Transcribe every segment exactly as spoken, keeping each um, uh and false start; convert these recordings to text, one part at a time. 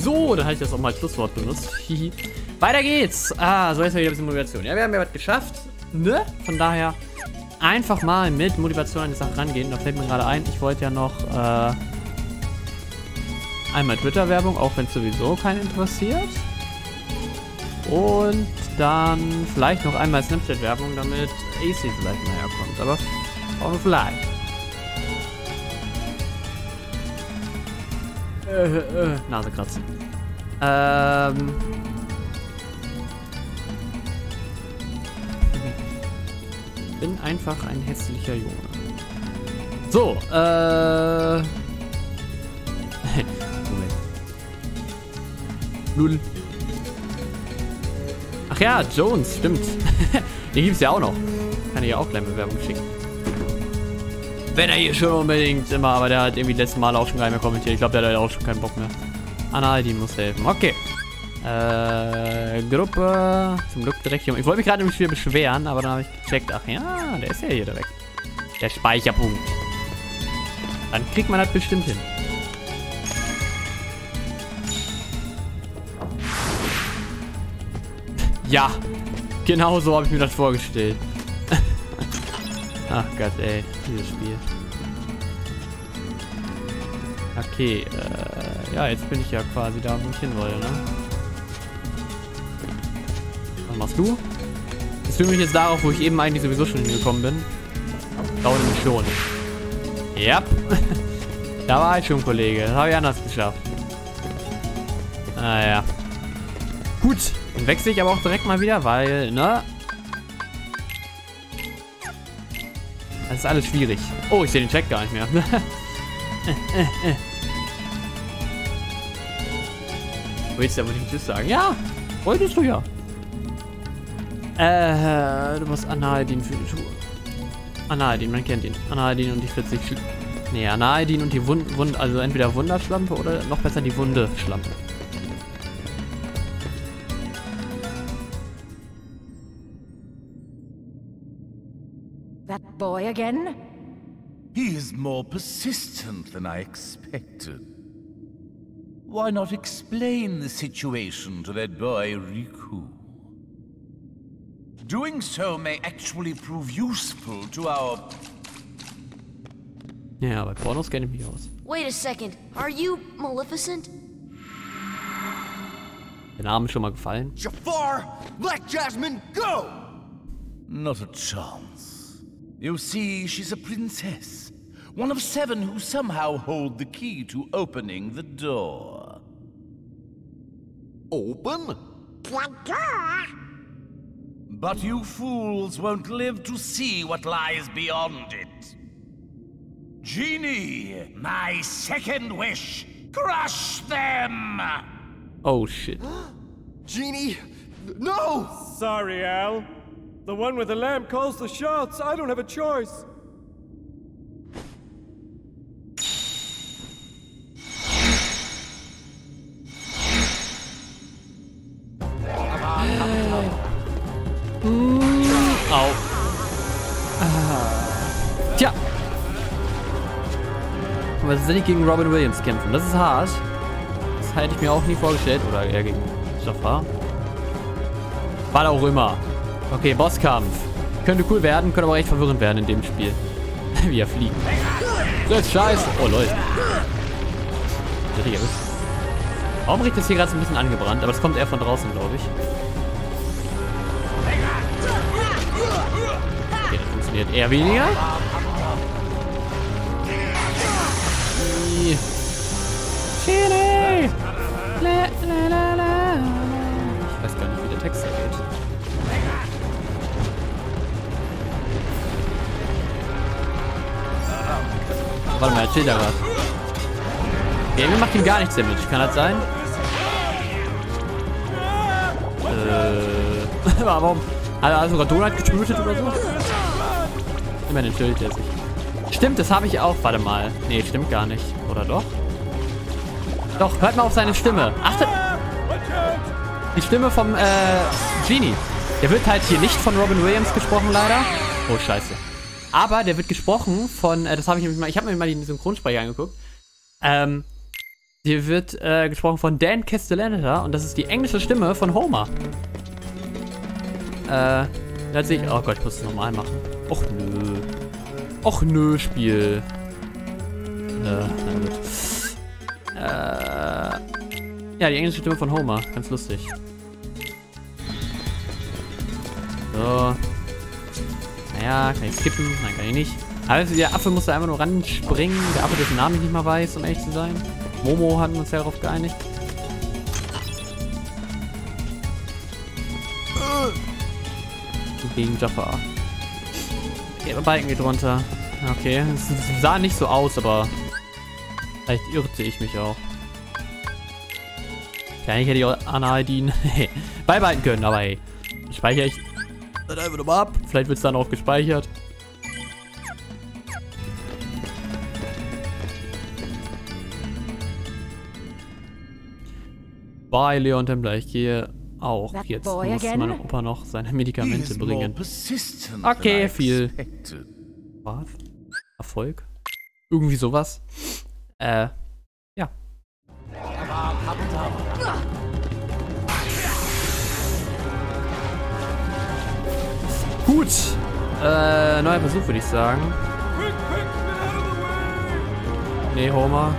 So, dann habe ich das auch mal als Schlusswort benutzt. Hihi. Weiter geht's. Ah, so jetzt mal wieder ein bisschen Motivation. Ja, wir haben ja was geschafft. Ne? Von daher einfach mal mit Motivation an die Sache rangehen. Da fällt mir gerade ein, ich wollte ja noch äh, einmal Twitter-Werbung, auch wenn es sowieso keinen interessiert. Und dann vielleicht noch einmal Snapchat-Werbung, damit A C vielleicht näher kommt. Aber auch nur vielleicht. Äh, äh, Nase kratzen. Ähm. Bin einfach ein hässlicher Junge. So, äh. Moment. Null. Ach ja, Jones, stimmt. Den gibt's ja auch noch. Kann ich ja auch gleich Bewerbung schicken. Wenn er hier schon unbedingt immer, aber der hat irgendwie die letzten Mal auch schon gar nicht mehr kommentiert. Ich glaube, der hat auch schon keinen Bock mehr. Anna, die muss helfen. Okay. Äh, Gruppe. Zum Glück direkt hier. Ich wollte mich gerade nämlich wieder beschweren, aber dann habe ich gecheckt. Ach ja, der ist ja hier direkt. Der Speicherpunkt. Dann kriegt man das bestimmt hin. Ja, genau so habe ich mir das vorgestellt. Ach Gott, ey, dieses Spiel. Okay, äh, ja, jetzt bin ich ja quasi da, wo ich hin wollte, ne? Was machst du? Ich fühle mich jetzt darauf, wo ich eben eigentlich sowieso schon hingekommen bin. Dauert nämlich schon. Ja. Da war ich schon, Kollege. Das habe ich anders geschafft. Naja. Gut. Dann wechsle ich aber auch direkt mal wieder, weil, ne? Das ist alles schwierig. Oh, ich sehe den Check gar nicht mehr. Willst du aber nicht Tschüss sagen? Ja, wolltest du ja. Äh, du musst Analdin für die Schuhe. Analdin, man kennt ihn. Analdin und die vierzig Sch Nee, Analdin und die Wund... Wund also entweder Wunderschlampe oder noch besser die Wundeschlampe. That boy again? He is more persistent than I expected. Why not explain the situation to that boy, Riku? Doing so may actually prove useful to our... Ja, bei Pornos kenne ich mich aus. Wait a second. Are you Maleficent? Der Name ist schon mal gefallen. Jafar, let Jasmine go! Not a chance. You see, she's a princess. One of seven who somehow hold the key to opening the door. Open? The door? But you fools won't live to see what lies beyond it. Genie, my second wish, crush them! Oh shit. Genie, no! Sorry, Al. The one with the lamp calls the shots. I don't have a choice. Au. Ah. Tja. Aber jetzt will ich gegen Robin Williams kämpfen. Das ist hart. Das hätte ich mir auch nie vorgestellt. Oder eher gegen Jafar. Was auch immer. Okay, Bosskampf. Könnte cool werden, könnte aber echt verwirrend werden in dem Spiel. Wie er fliegt. Das ist scheiße. Oh, Leute. Warum riecht das hier gerade so ein bisschen angebrannt? Aber es kommt eher von draußen, glaube ich. Okay, das funktioniert eher weniger. Chili! La, la, la, la. Ich weiß gar nicht, wie der Text da geht. Warte mal, er chillt da gerade. Okay, mir macht ihm gar nichts Damage. Kann das sein? Äh. Warum? Hat er sogar Donut getötet oder so? Immerhin chillt er sich. Stimmt, das habe ich auch. Warte mal. Nee, stimmt gar nicht. Oder doch? Doch, hört mal auf seine Stimme. Achtet! Die Stimme vom, äh, Genie. Der wird halt hier nicht von Robin Williams gesprochen, leider. Oh, scheiße. Aber der wird gesprochen von, äh, das habe ich nämlich mal, ich habe mir mal den Synchronsprecher angeguckt. Ähm, Hier wird äh, gesprochen von Dan Castellaneta und das ist die englische Stimme von Homer. Äh, da sehe ich... Oh Gott, ich muss es nochmal machen. Och nö. Och nö, Spiel. Äh, na gut. Äh, ja, die englische Stimme von Homer. Ganz lustig. So. Naja, kann ich skippen? Nein, kann ich nicht. Also der Affe muss da einfach nur ranspringen. Der Affe, dessen Namen ich nicht mal weiß, um ehrlich zu sein. Momo hatten uns ja darauf geeinigt. Gegen Jafar. Der Balken geht runter. Okay, es sah nicht so aus, aber vielleicht irrte ich mich auch. Vielleicht hätte ich auch Analdin beibehalten können, aber hey, speichere ich dann einfach nochmal ab. Vielleicht wird es dann auch gespeichert. Bei Leon Templar, ich gehe auch. That Jetzt boy muss again? mein Opa noch seine He Medikamente is more bringen. persistent Okay, than I viel. expected. Was? Erfolg? Irgendwie sowas. Äh, ja. Gut. Äh, neuer Versuch, würde ich sagen. Nee, Homer.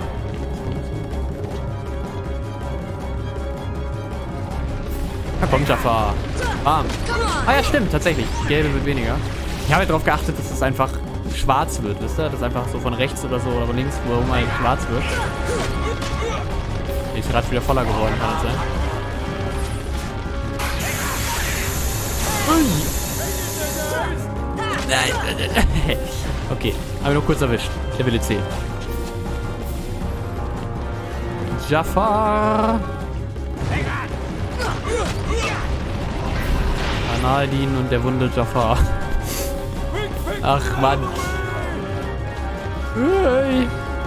Da kommt Jafar. Bam. Ah ja, stimmt, tatsächlich. Gelbe wird weniger. Ich habe ja darauf geachtet, dass es einfach schwarz wird, wisst ihr? Dass einfach so von rechts oder so oder von links, wo Homer schwarz wird. Die ist gerade wieder voller geworden, kann das sein? Ui. Okay, habe ich noch kurz erwischt. Der Wille zählt. Jafar. Analdin und der wunde Jafar. Ach, Mann. Okay.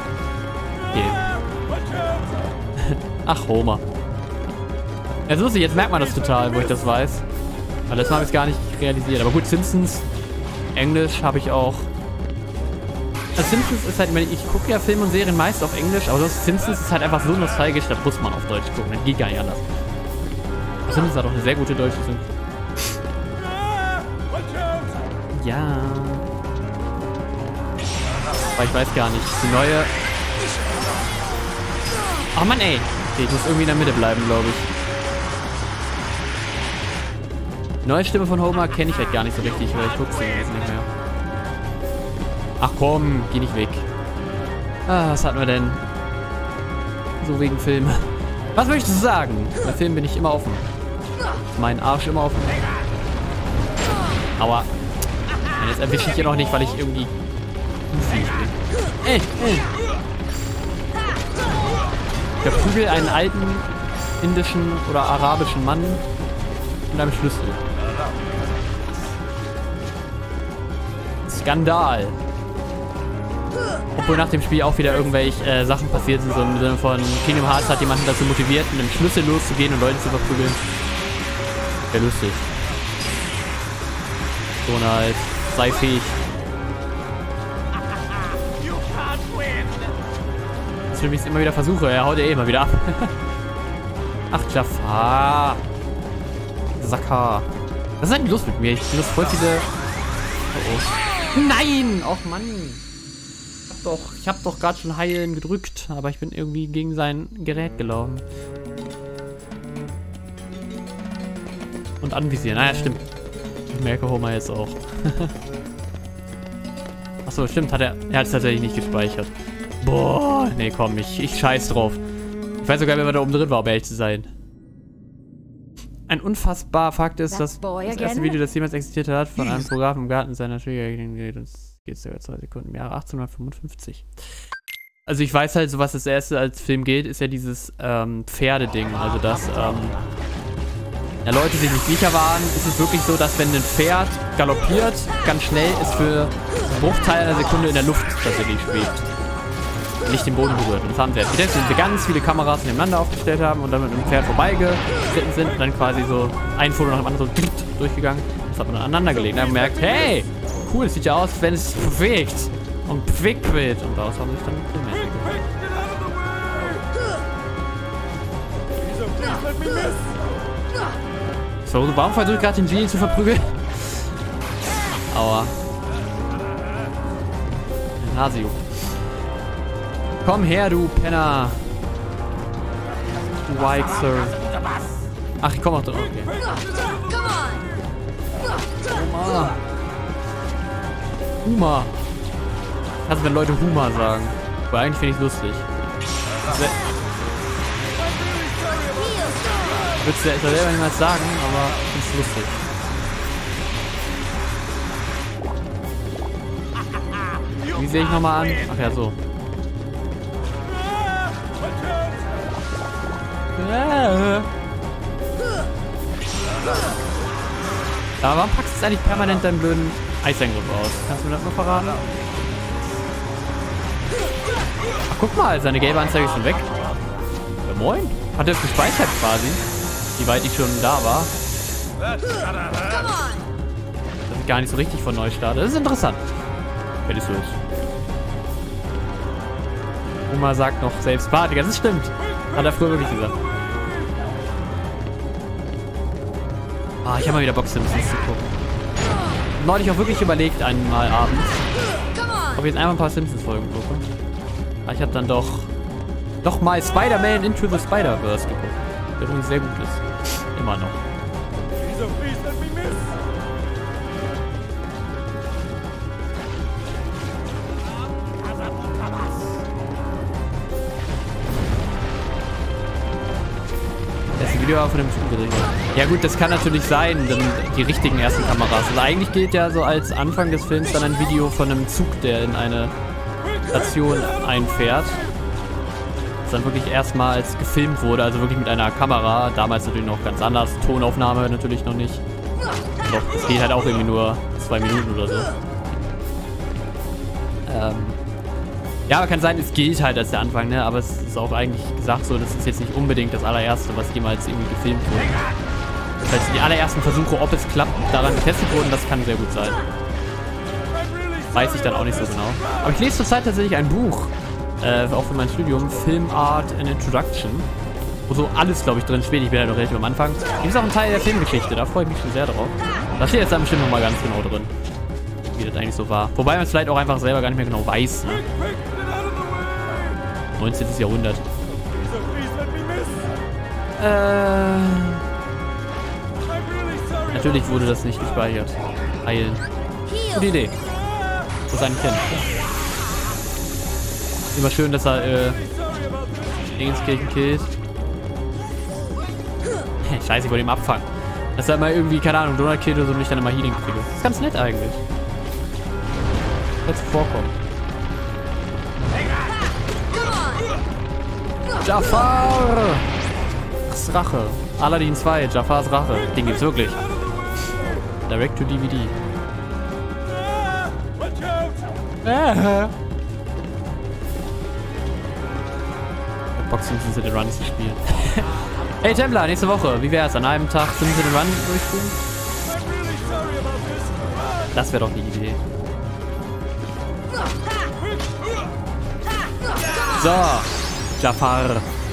Ach, Homer. Jetzt lustig, jetzt merkt man das total, wo ich das weiß. Weil das habe ich gar nicht realisiert. Aber gut, Simpsons, Englisch habe ich auch. Also Simpsons ist halt, ich, meine, ich gucke ja Filme und Serien meist auf Englisch, aber das Simpsons ist halt einfach so nostalgisch, da muss man auf Deutsch gucken. Das geht gar nicht anders. Simpsons hat auch eine sehr gute deutsche Synchro. Ja. Aber ich weiß gar nicht. Die neue... Ach Mann, ey. Okay, ich muss irgendwie in der Mitte bleiben, glaube ich. Die neue Stimme von Homer kenne ich halt gar nicht so richtig, weil ich gucke sie jetzt nicht mehr. Ach komm, geh nicht weg. Ah, was hatten wir denn? So wegen Film. Was möchtest du sagen? Bei Filmen bin ich immer offen. Mein Arsch immer offen. Aua. Und jetzt erwische ich hier noch nicht, weil ich irgendwie unfähig bin. Ey, ey. Ich verprügel einen alten indischen oder arabischen Mann mit einem Schlüssel. Skandal. Obwohl nach dem Spiel auch wieder irgendwelche äh, Sachen passiert sind, so im Sinne von Kingdom Hearts hat jemanden dazu motiviert, mit einem Schlüssel loszugehen und Leute zu verprügeln. Wäre lustig. Donald, sei fähig. Das will ich immer wieder versuche, er haut ja eh immer wieder ab. Ach, Jafar. Sacker. Was ist denn los mit mir? Ich benutze voll viele... Oh, oh. Nein! Och Mann. Ich hab doch, ich hab doch gerade schon heilen gedrückt, aber ich bin irgendwie gegen sein Gerät gelaufen. Und anvisieren. Naja, stimmt. Ich merke Homer jetzt auch. Achso, stimmt. Hat er, er hat es tatsächlich nicht gespeichert. Boah. Nee, komm. Ich, ich scheiß drauf. Ich weiß sogar, wer da oben drin war, um ehrlich zu sein. Ein unfassbarer Fakt ist, dass das erste Video, das jemals existiert hat, von einem Fotograf im Garten seiner Schwiegereltern geht. Das geht sogar zwei Sekunden im Jahre achtzehnhundertfünfundfünfzig. Also ich weiß halt, so was das erste als Film gilt, ist ja dieses ähm, Pferdeding. Also dass ähm, ja, Leute sich nicht sicher waren, ist es wirklich so, dass wenn ein Pferd galoppiert, ganz schnell ist für einen Bruchteil einer Sekunde in der Luft tatsächlich schwebt. Nicht den Boden berührt. Und das haben sie jetzt. Indem wir ganz viele Kameras nebeneinander aufgestellt haben und dann mit dem Pferd vorbeigeschritten sind und dann quasi so ein Foto nach dem anderen so durchgegangen. Das hat man dann aneinander gelegt. Und dann haben wir gemerkt, hey, cool, es sieht ja aus, wenn es bewegt und bewegt wird. Und daraus haben sich dann Filme entwickelt. So, warum versuche ich gerade den Genie zu verprügeln? Aua. Nasio. Komm her, du Penner. Du Weichser. Ach, ich komme auch drauf. Okay. Huma. Huma. Also wenn Leute Huma sagen. Aber eigentlich finde ich es lustig. Würdest du ja selber niemals sagen, aber ich finde es lustig. Wie sehe ich nochmal an? Ach ja, so. Aber warum packst du jetzt eigentlich permanent deinen blöden Eisangriff aus? Kannst du mir das noch verraten? Ach, guck mal, seine gelbe Anzeige ist schon weg. Ja, moin. Hat er es gespeichert quasi? Wie weit ich schon da war. Dass ich gar nicht so richtig von neu starte. Das ist interessant. Wenn es so ist. Oma sagt noch selbst Party. Das stimmt. Hat er früher wirklich gesagt. Ah, ich habe mal wieder Bock, Simpsons zu gucken. Neulich auch wirklich überlegt, einmal abends, ob ich jetzt einmal ein paar Simpsons-Folgen gucke. Aber ich habe dann doch doch mal Spider-Man Into the Spider-Verse geguckt. Der übrigens sehr gut ist. Immer noch. Das Video war von dem Typen gedreht. Ja gut, das kann natürlich sein, denn die richtigen ersten Kameras. Also eigentlich geht ja so als Anfang des Films dann ein Video von einem Zug, der in eine Station einfährt. Das dann wirklich erstmals gefilmt wurde, also wirklich mit einer Kamera. Damals natürlich noch ganz anders. Tonaufnahme natürlich noch nicht. Doch, das geht halt auch irgendwie nur zwei Minuten oder so. Ähm... Ja, aber kann sein, es gilt halt als der Anfang, ne? Aber es ist auch eigentlich gesagt so, das ist jetzt nicht unbedingt das allererste, was jemals irgendwie gefilmt wurde. Das heißt, die allerersten Versuche, ob es klappt, daran getestet wurden, das kann sehr gut sein. Weiß ich dann auch nicht so genau. Aber ich lese zurzeit tatsächlich ein Buch, äh, auch für mein Studium, Film Art and Introduction, wo so alles, glaube ich, drin steht. Ich bin ja noch relativ am Anfang. Hier ist auch ein Teil der Filmgeschichte, da freue ich mich schon sehr drauf. Da steht jetzt dann bestimmt nochmal ganz genau drin, wie das eigentlich so war. Wobei man es vielleicht auch einfach selber gar nicht mehr genau weiß, ne? neunzehntes Jahrhundert. Äh, natürlich wurde das nicht gespeichert. Heilen. Gute Idee. Das ist ein Kind. Immer schön, dass er äh, Dingenskirchen killt. Scheiße, ich wollte ihn abfangen. Dass er mal irgendwie, keine Ahnung, Donald killt oder so und ich dann immer Healing kriege. Das ist ganz nett eigentlich. Jetzt vorkommen. Jafar! Das Rache. Aladdin zwei, Jafars Rache. Den gibt's wirklich. Direct to D V D. Äh. Bock, Simpsons in the Run zu spielen. Hey Templar, nächste Woche. Wie wär's? An einem Tag Simpsons in the Run durchspielen? Das wäre doch die Idee. So. Jafar.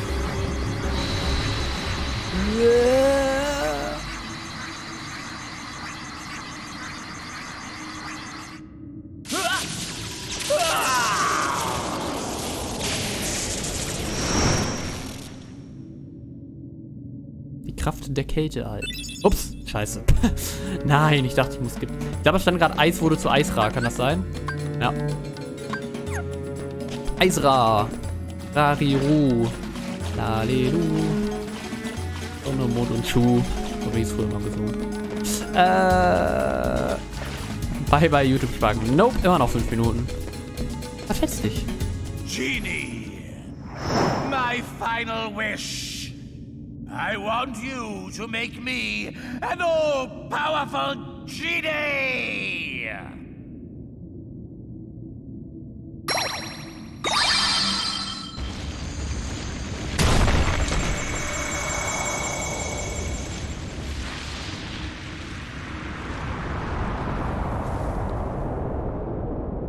Die Kraft der Kälte halt. Ups, scheiße. Nein, ich dachte, ich muss skippen. Ich glaube, es stand gerade Eis wurde zu Eisra. Kann das sein? Ja. Eisra. Rariru. Lalilu. Sonne, Mond und Schuh. So wie ich es früher mal gesungen. Äh. Bye bye YouTube Spacken. Nope, immer noch fünf Minuten. Verfetzt dich. Genie, my final wish. I want you to make me an all-powerful genie.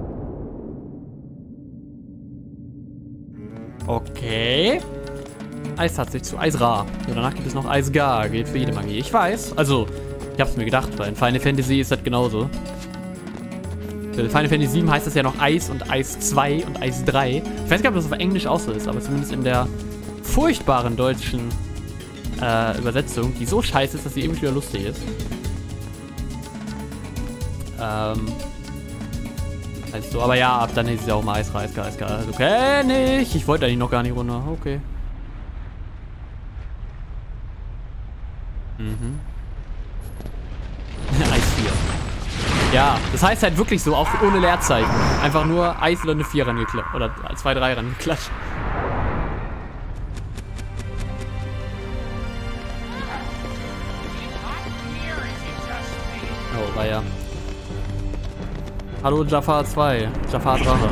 Okay. Eis hat sich zu Eisra. So, danach gibt es noch Eisgar. Geht für jede Magie. Ich weiß. Also, ich hab's mir gedacht, weil in Final Fantasy ist das genauso. Für Final Fantasy sieben heißt es ja noch Eis und Eis zwei und Eis drei. Ich weiß gar nicht, ob das auf Englisch auch so ist, aber zumindest in der furchtbaren deutschen äh, Übersetzung, die so scheiße ist, dass sie irgendwie wieder lustig ist. Ähm. Also, aber ja, ab dann ist es ja auch mal Eisra, Eisgar, Eisgar. Also kenn ich. Ich wollte eigentlich noch gar nicht runter. Okay. Mhm. Eis vier. Ja, das heißt halt wirklich so, auch ohne Leerzeichen. Einfach nur Eis oder eine vier rangeklatscht. Oder zwei, drei rangeklatscht. Oh, war ja. Hallo Jafar zwei. Jafar Drache.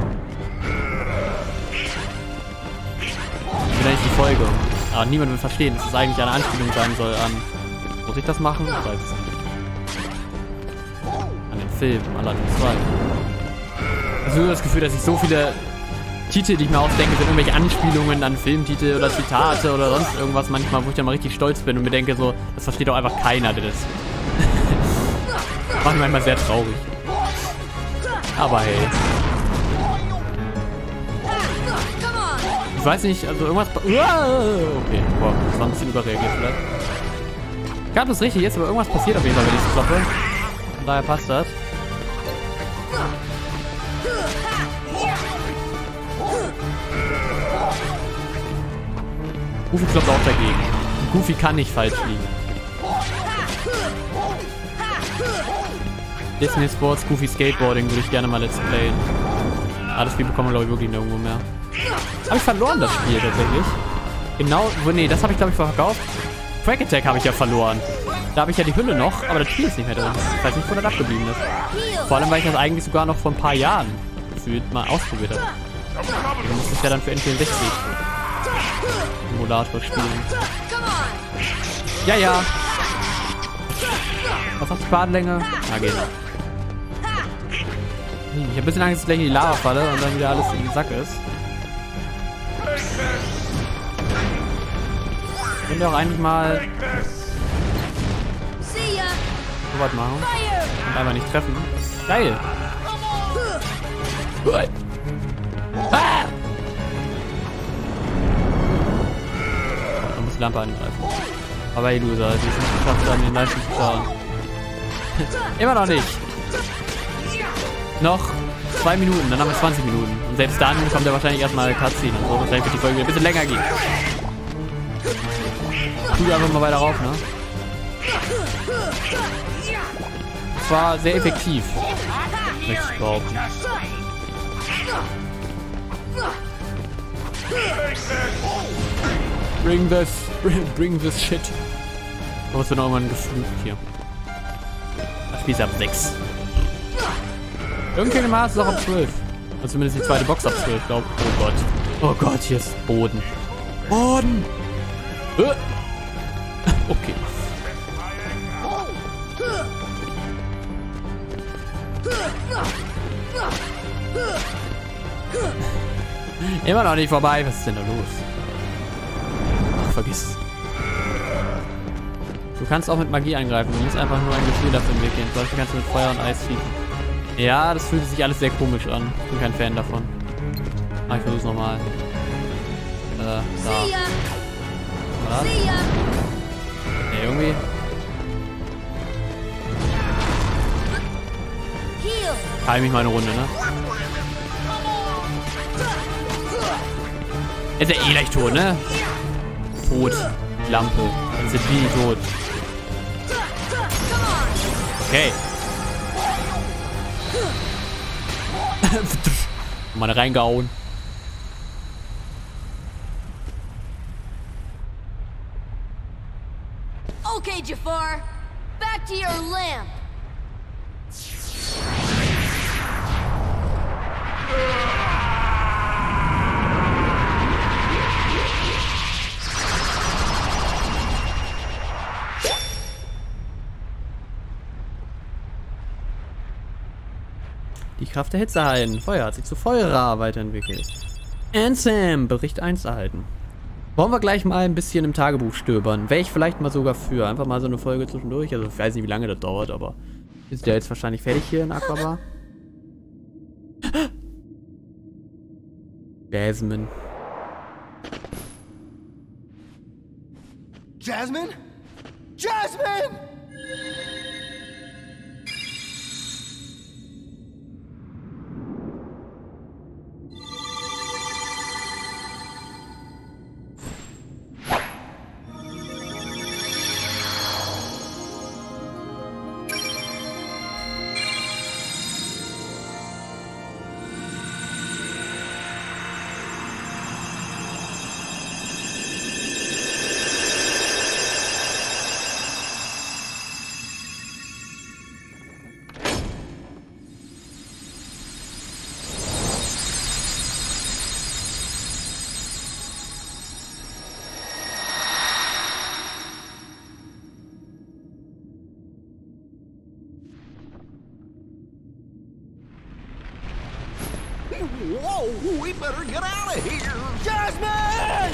Wieder nicht die Folge. Aber niemand will verstehen, dass es eigentlich eine Anspielung sein soll an... Muss ich das machen? Ich weiß es nicht. An den Film, Aladdin zwei. Ich habe das Gefühl, dass ich so viele Titel, die ich mir ausdenke, sind irgendwelche Anspielungen an Filmtitel oder Zitate oder sonst irgendwas manchmal, wo ich dann mal richtig stolz bin und mir denke so, das versteht doch einfach keiner, der das... Macht mich manchmal sehr traurig. Aber hey. Ich weiß nicht, also irgendwas... Okay, boah, das war ein bisschen überreagiert vielleicht. Ich glaube, das ist richtig jetzt, aber irgendwas passiert auf jeden Fall, wenn ich es kloppe. Von daher passt das. Goofy kloppt auch dagegen. Goofy kann nicht falsch liegen. Disney Sports, Goofy Skateboarding würde ich gerne mal let's playen. Ah, das Spiel bekommen wir, glaube ich, wirklich nirgendwo mehr. Habe ich verloren, das Spiel tatsächlich. Genau, nee, das habe ich, glaube ich, verkauft. Crack Attack habe ich ja verloren. Da habe ich ja die Hülle noch, aber das Spiel ist nicht mehr drin. Ich weiß nicht, wo das abgeblieben ist. Vor allem, weil ich das eigentlich sogar noch vor ein paar Jahren gefühlt mal ausprobiert habe. Da musste ich ja dann für N vierundsechzig Emulator spielen. Ja, ja. Was hat die Fadenlänge? Na, geht. Ich habe ein bisschen Angst, dass ich gleich in die Lava falle und dann wieder alles in den Sack ist. Ich könnte auch eigentlich mal so was machen und einfach nicht treffen. Geil! Ah! Man muss die Lampe angreifen. Aber hey, Loser, die ist nicht geschafft, an den Leisten zu schauen. Immer noch nicht! Noch zwei Minuten, dann haben wir zwanzig Minuten. Und selbst dann kommt er wahrscheinlich erstmal Cutscene und so. Wahrscheinlich wird die Folge wieder ein bisschen länger gehen. Tu einfach mal weiter rauf, ne? Das war sehr effektiv. Möchte ich behaupten. Bring this, bring, bring this shit. Aber es wird noch irgendwann geflucht hier. Das Spiel ist ab sechs. Irgendeine Maß ist auch ab zwölf. Also zumindest die zweite Box ab zwölf, glaube ich. Oh Gott. Oh Gott, hier ist Boden. Boden! Äh. Okay. Immer noch nicht vorbei. Was ist denn da los? Ach, vergiss es. Du kannst auch mit Magie angreifen. Du musst einfach nur ein Gefühl dafür entwickeln. Zum Beispiel kannst du mit Feuer und Eis schießen. Ja, das fühlt sich alles sehr komisch an. Ich bin kein Fan davon. Ah, ich versuch's nochmal. Äh, da. Was? Nee, irgendwie. Heil mich mal eine Runde, ne? Ist er eh gleich tot, ne? Tot. Lampe. Dann sind die tot. Okay. Mal reingehauen. Okay, Jafar. Back to your lamp. Die Kraft der Hitze erhalten. Feuer hat sich zu Feuerra weiterentwickelt. Ansem, Bericht eins erhalten. Wollen wir gleich mal ein bisschen im Tagebuch stöbern? Wäre ich vielleicht mal sogar für. Einfach mal so eine Folge zwischendurch. Also ich weiß nicht, wie lange das dauert, aber ist der jetzt wahrscheinlich fertig hier in Agrabah? Jasmine. Jasmine? Jasmine! Whoa, we better get out of here! Jasmine!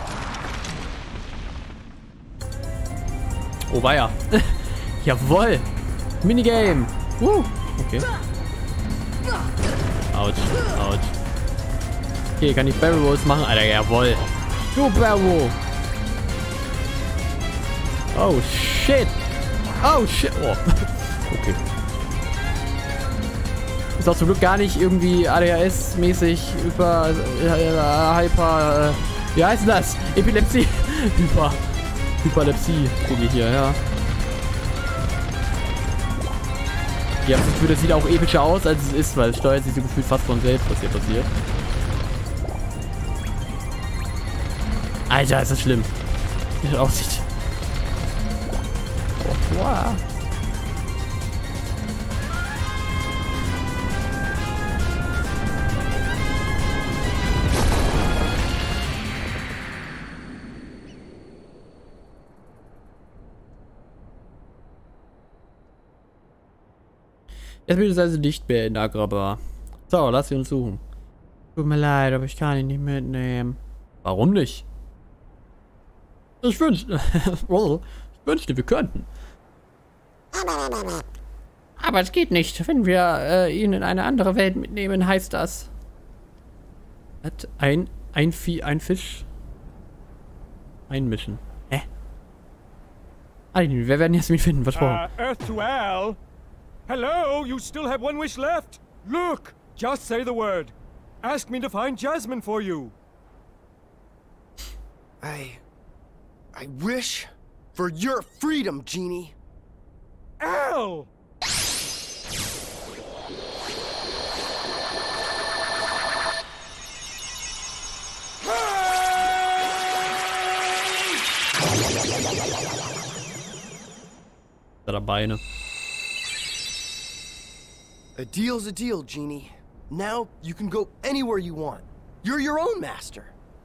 Oh, weia. Jawoll. Minigame. Uh, okay. Autsch, Autsch. Okay, kann ich Barrel Rolls machen? Alter, jawoll. Du Barrel. Oh, shit. Oh, shit. Oh. Okay. Ist auch zum Glück gar nicht irgendwie A D H S-mäßig über äh, Hyper. Äh, wie heißt das? Epilepsie. Hyper. Hyperlepsie. Gucke ich hier, ja. Ich habe das Gefühl, das sieht auch epischer aus, als es ist, weil es steuert sich so gefühlt fast von selbst, was hier passiert. Alter, ist das schlimm. Wie das aussieht. Oh, wow. Jetzt wird es also nicht mehr in Agrabah. So, lass sie uns suchen. Tut mir leid, aber ich kann ihn nicht mitnehmen. Warum nicht? Ich wünschte, ich wünschte, wir könnten. Aber es geht nicht. Wenn wir äh, ihn in eine andere Welt mitnehmen, heißt das. Was? Ein, ein Vieh, ein Fisch. Einmischen. Hä? Alter, wir werden Jasmin finden, versprochen. Uh, Earth to Al. Hello, you still have one wish left. Look, just say the word. Ask me to find Jasmine for you. I... I wish for your freedom, Genie. Al! Da Beine. A deal's a deal, Genie. Now you can go anywhere you want. You're your own master.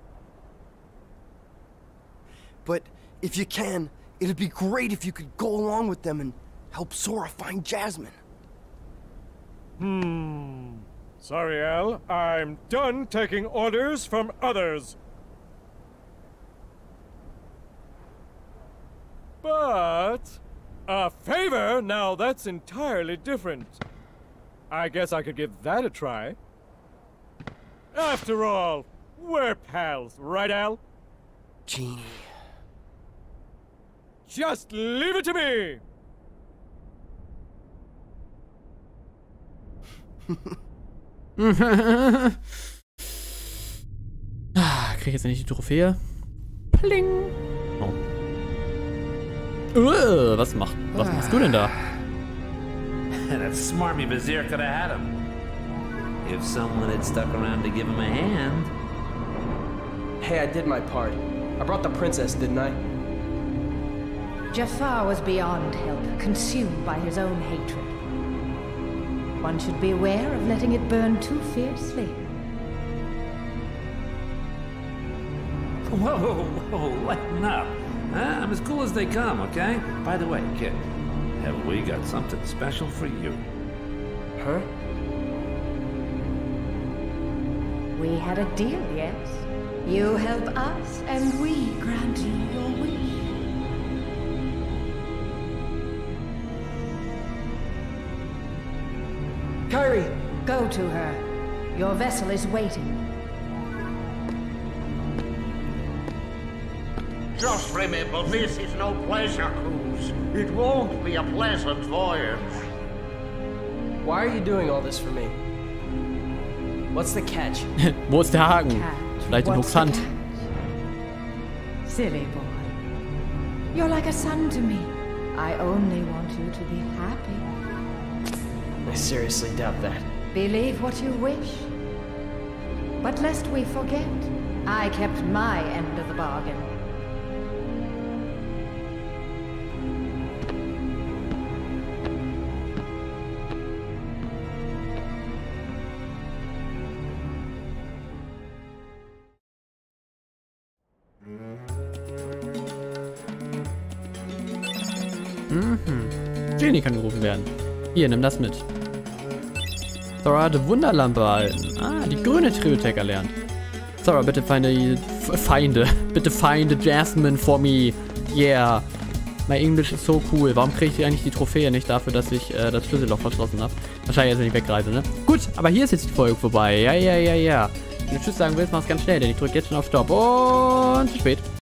But if you can, it'd be great if you could go along with them and help Sora find Jasmine. Hmm. Sorry, Al. I'm done taking orders from others. But a favor? Now that's entirely different. I guess I could give that a try. After all, we're pals, right, Al? Genie. Just leave it to me! Ah, krieg ich jetzt nicht die Trophäe? Pling! Oh. Uh, was macht, was machst du denn da? That smarmy Vizier could have had him. If someone had stuck around to give him a hand. Hey, I did my part. I brought the princess, didn't I? Jafar was beyond help, consumed by his own hatred. One should beware of letting it burn too fiercely. Whoa, whoa, whoa, lighten up. Huh? I'm as cool as they come, okay? By the way, kid, have we got something special for you? Huh? We had a deal, yes? You help us, and we grant you your wish. Kyrie! Go to her. Your vessel is waiting. Just remember, this is no pleasure cruise. It won't be a pleasant voyage. Why are you doing all this for me? What's the catch? Wo ist der Haken? Catch. Vielleicht in What's Hooks the Hand. catch? Silly boy. You're like a son to me. I only want you to be happy. I seriously doubt that. Believe what you wish. But lest we forget, I kept my end of the bargain. Mhm. Jenny kann gerufen werden. Hier, nimm das mit. Zora hatte Wunderlampe erhalten. Ah, die grüne Trio-Tech erlernt. Zora, bitte feinde... Feinde. Bitte feinde Jasmine for me. Yeah. My English is so cool. Warum kriege ich eigentlich die Trophäe nicht dafür, dass ich äh, das Schlüsselloch verschlossen habe? Wahrscheinlich jetzt, wenn ich wegreise, ne? Gut, aber hier ist jetzt die Folge vorbei. Ja, ja, ja, ja. Wenn du Tschüss sagen willst, mach es ganz schnell, denn ich drücke jetzt schon auf Stopp. Und zu spät.